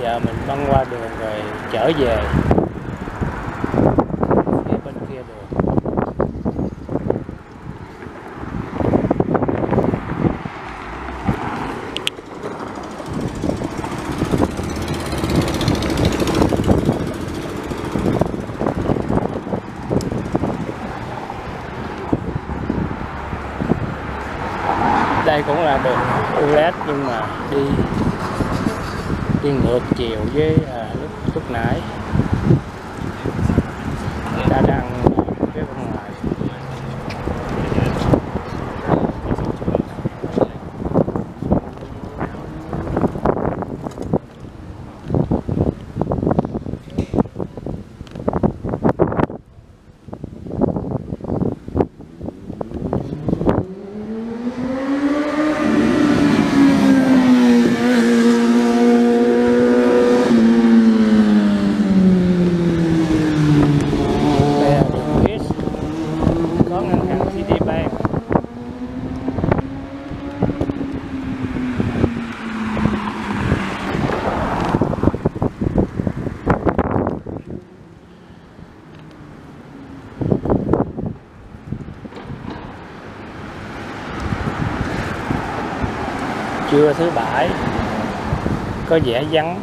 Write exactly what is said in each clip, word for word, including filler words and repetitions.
giờ mình băng qua đường rồi trở về phía bên kia đường. Đây cũng là đường Ouellette nhưng mà đi đi ngược chiều với à, lúc lúc nãy. Người ta đang phía bên ngoài. Trưa thứ bảy có vẻ vắng.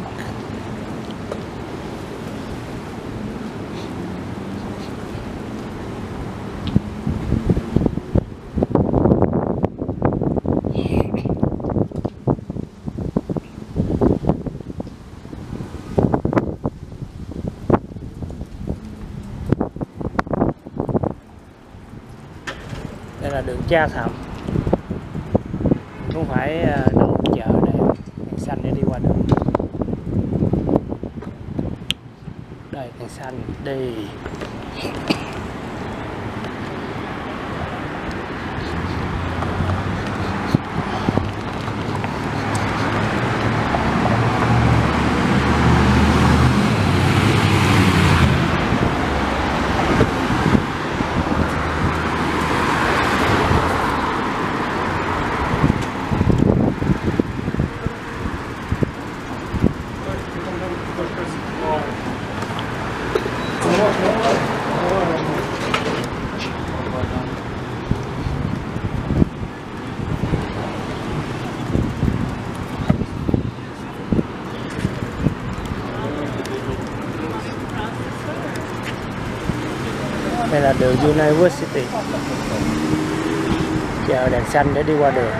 Đây là đường Cha Thầm, không phải đậu chợ đèn đèn xanh để đi qua đường. Đây đèn xanh đi. Đây là đường University, chờ đèn xanh để đi qua đường.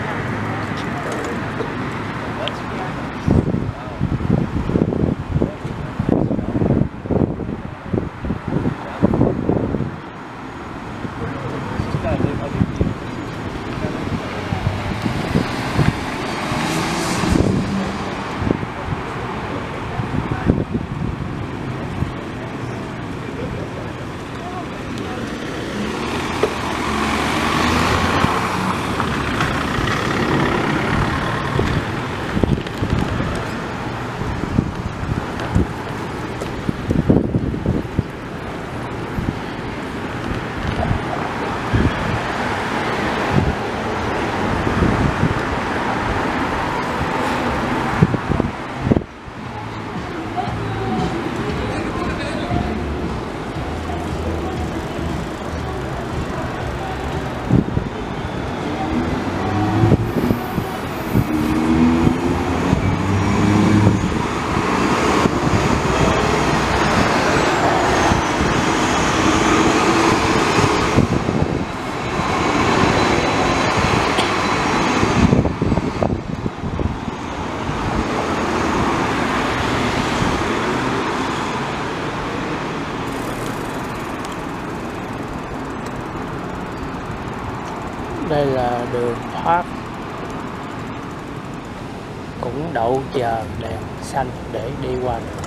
Đây là đường thoát, cũng đậu chờ đèn xanh để đi qua đường.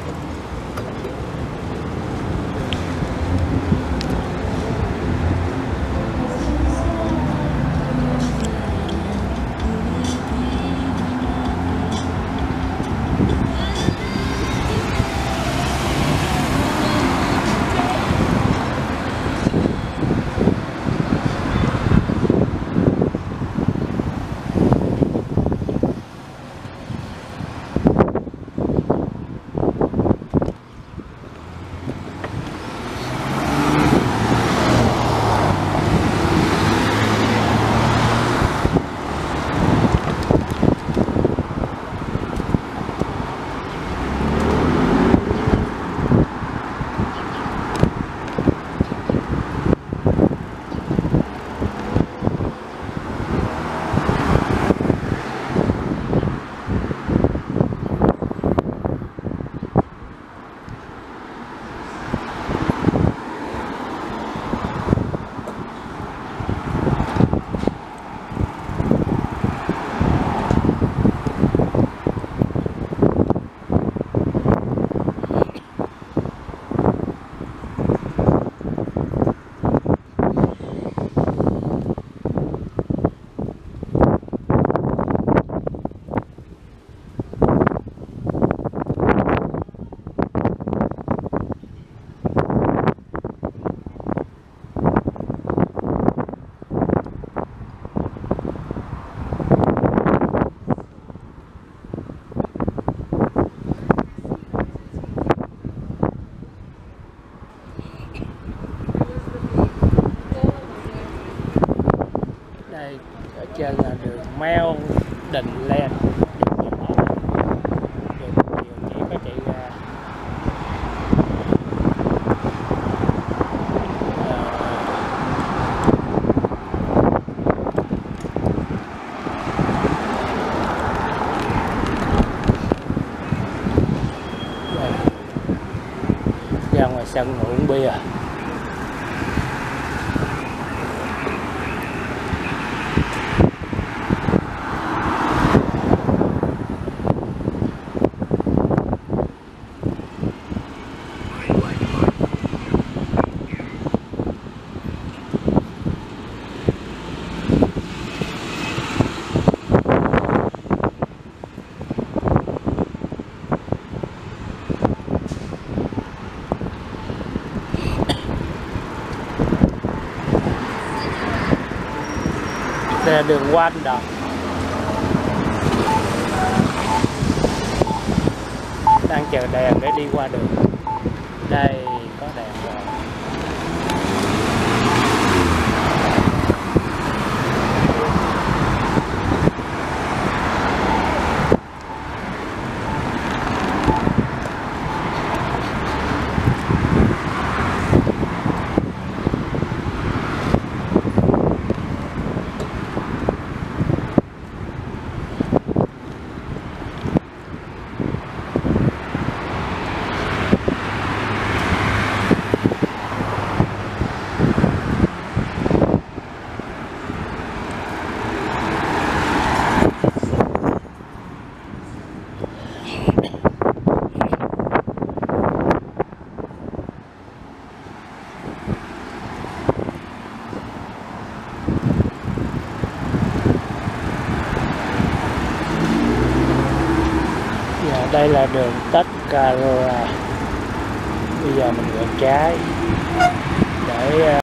sân uống bia. Đây là đường quanh đò, đang chờ đèn để đi qua đường. Đây có đèn rồi. Đây là đường Tất Carola. Bây giờ mình ngược trái để